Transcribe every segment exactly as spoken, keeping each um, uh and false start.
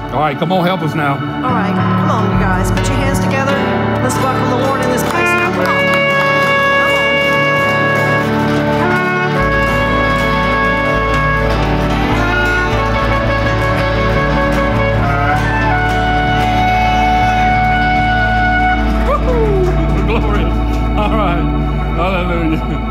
All right, come on, help us now. All right, come on, you guys. Put your hands together. Let's welcome the Lord in this place now. Come on. Glory. All right. Hallelujah.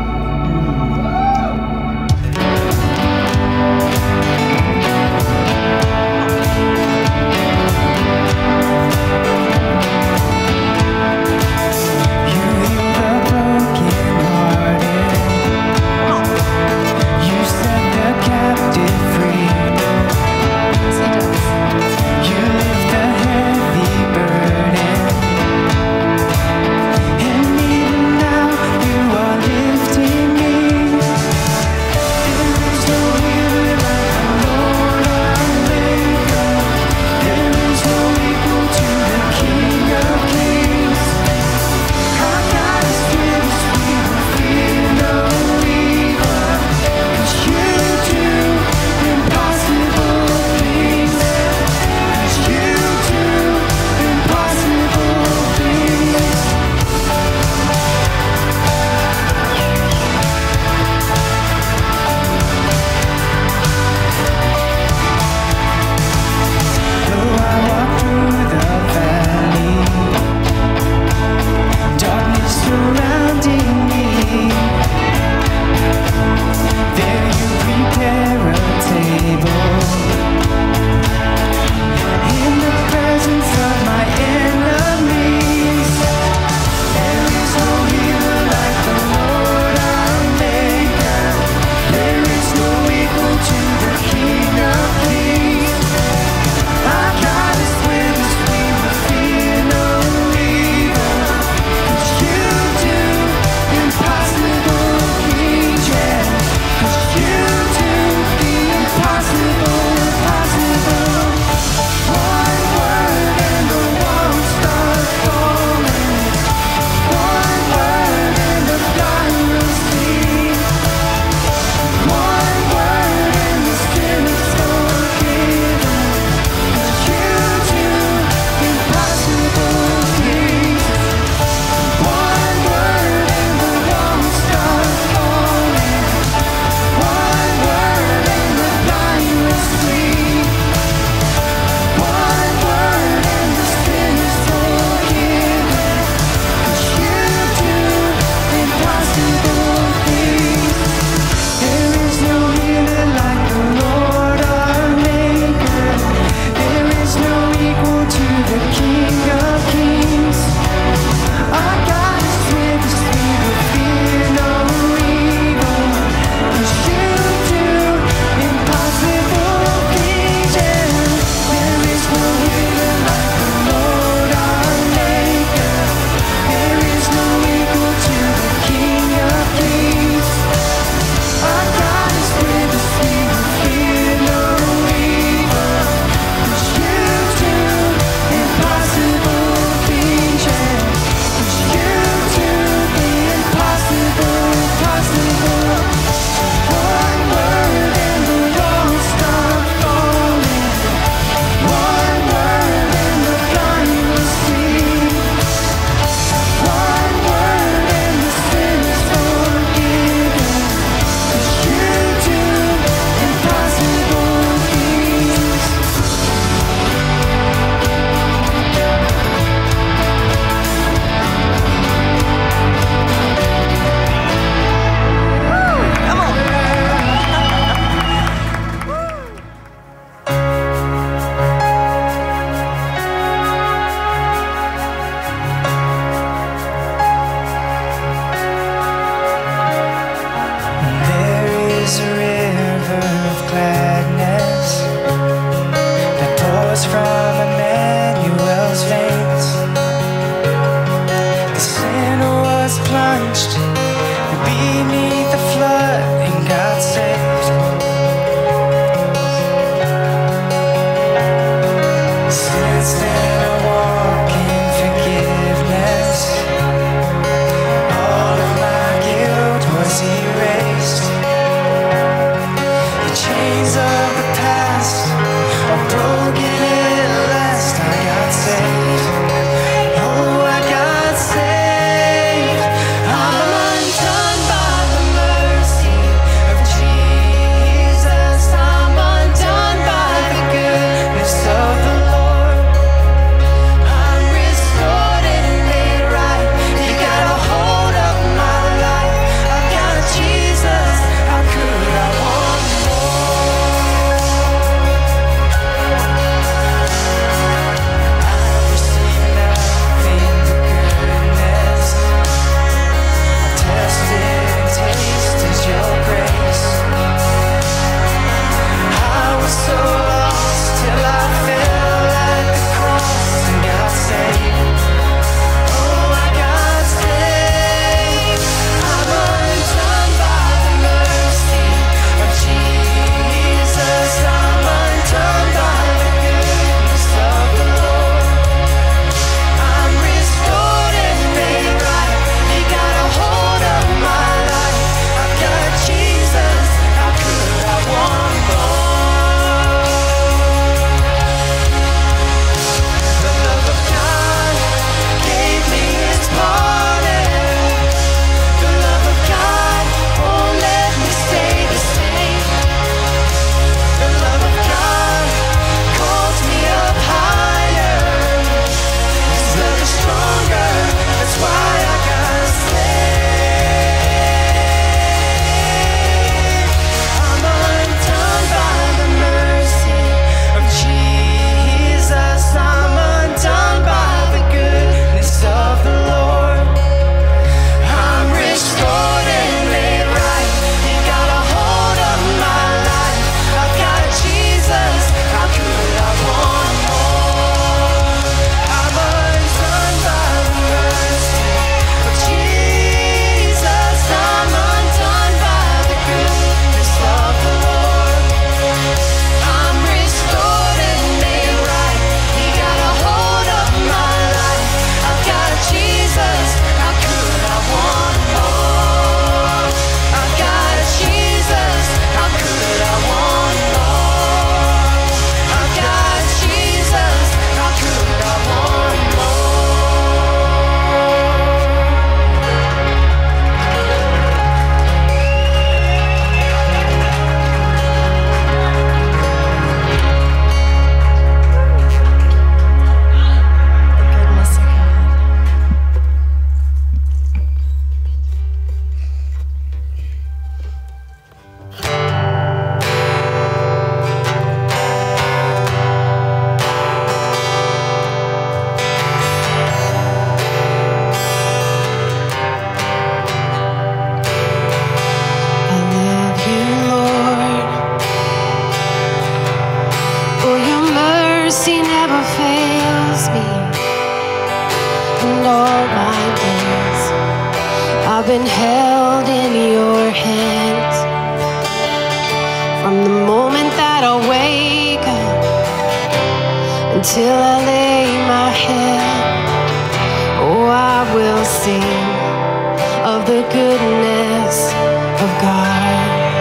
fails me. And all my days I've been held in your hands. From the moment that I wake up until I lay my head, oh, I will sing of the goodness of God.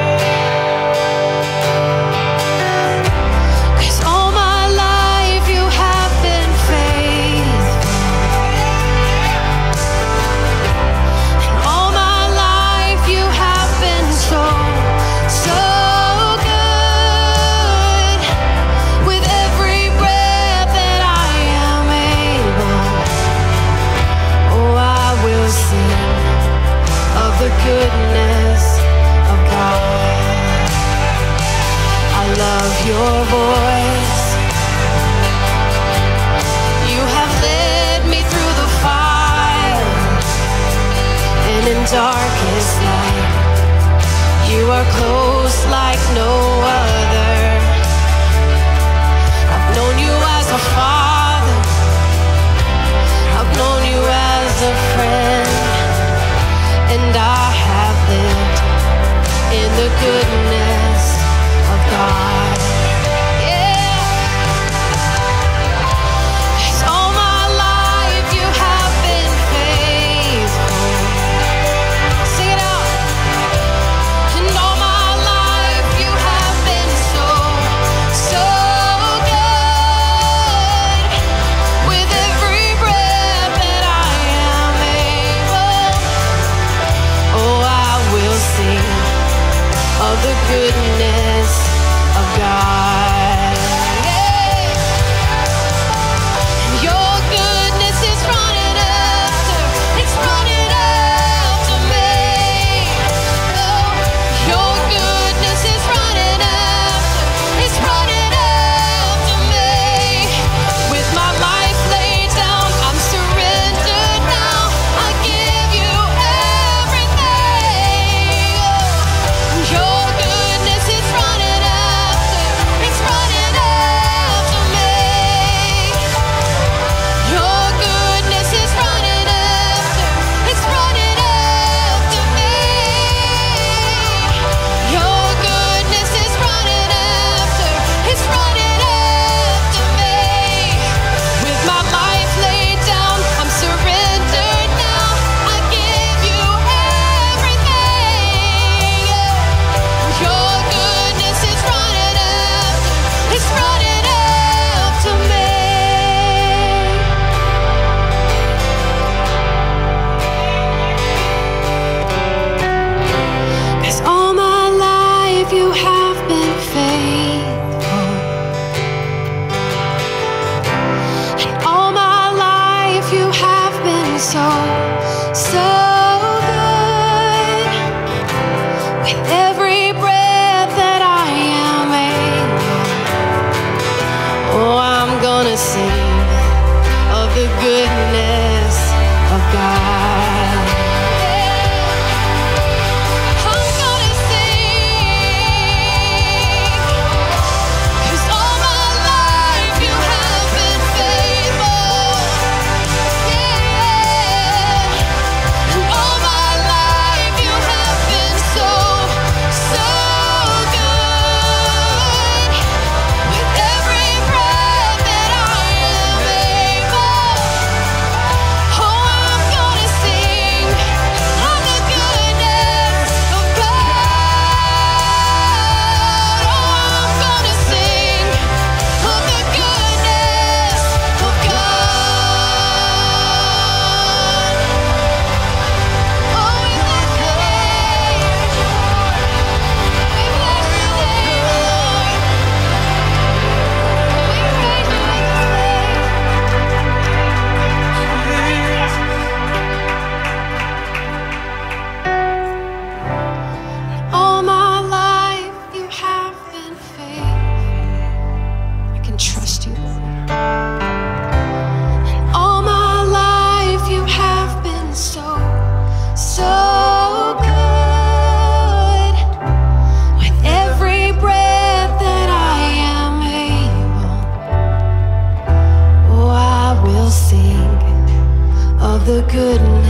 'Cause all my life you have been faithful, and all my life you have been so, so good. With every breath that I am able, oh, I will sing of the goodness of God. I love your voice. You have led me through the fire, and in darkest night, you are close like no other. I've known you as a father, I've known you as a friend, and I have lived in the goodness of God. Yeah. 'Cause all my life you have been faithful. Sing it out. And all my life you have been so, so good. With every breath that I am able, oh, I will sing of the goodness of God. Yeah. And your goodness is running after, it's running after me. Oh, your goodness is running after, it's running after me. With my life laid down, I'm surrendered now. I give you everything. Your goodness is running after, it's running after me. Your goodness is running after, it's running after me. Your goodness is running after, it's running after me. With my life laid down, I'm surrendered now. I give you everything. Your goodness is running after, it's running after me. 'Cause all my life you have been faithful, and all my life you have been so, so good. With every breath that I am able, oh, I'm gonna sing of the goodness of God. I'm gonna sing, 'cause all my life you have been faithful. Yeah. And all my life you have been so, so good. With every breath that I goodness.